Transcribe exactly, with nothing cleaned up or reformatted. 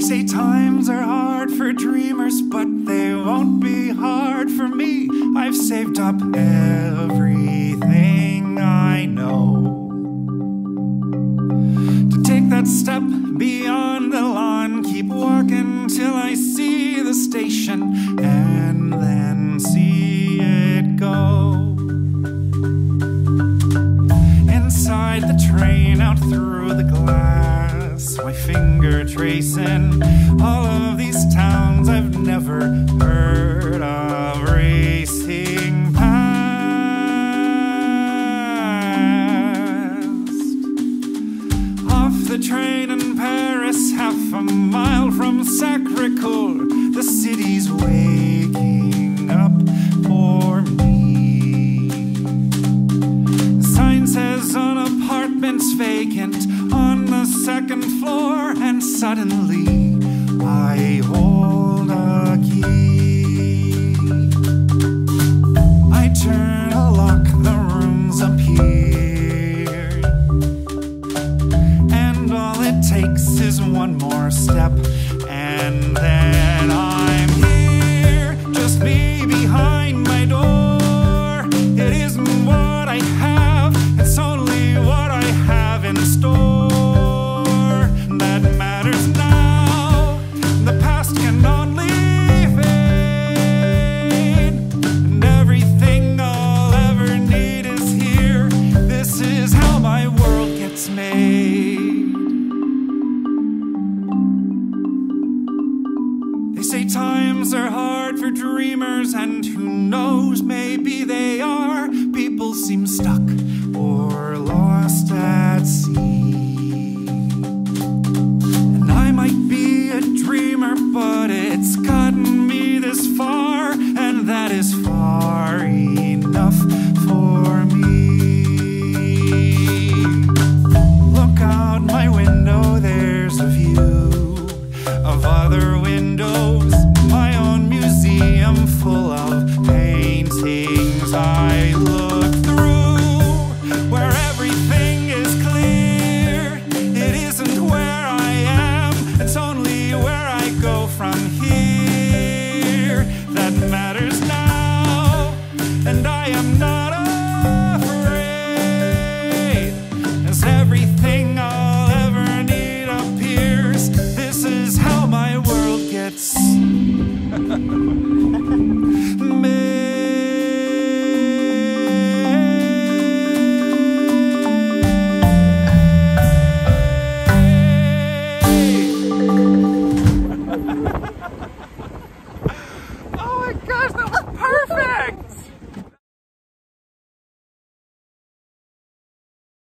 say times are hard for dreamers, but they won't be hard for me. I've saved up everything I know to take that step beyond the lawn, keep walking till I see the station, and then see it go. Inside the train, out through the glass, my finger tracing all of these towns I've never heard of, racing past. Off the train in Paris, half a mile from Sacré-Cœur, the city's waking up for me. The sign says on apartments vacant on the second floor, and suddenly I hold a key. I turn a lock, the room's appear, and all it takes is one more step, and then I'm here, just me behind my door. It isn't what I have, it's only what I have in store that matters now. The past can only fade, and everything I'll ever need is here. This is how my world gets made. They say times are hard for dreamers, and who knows, maybe they are. People seem stuck or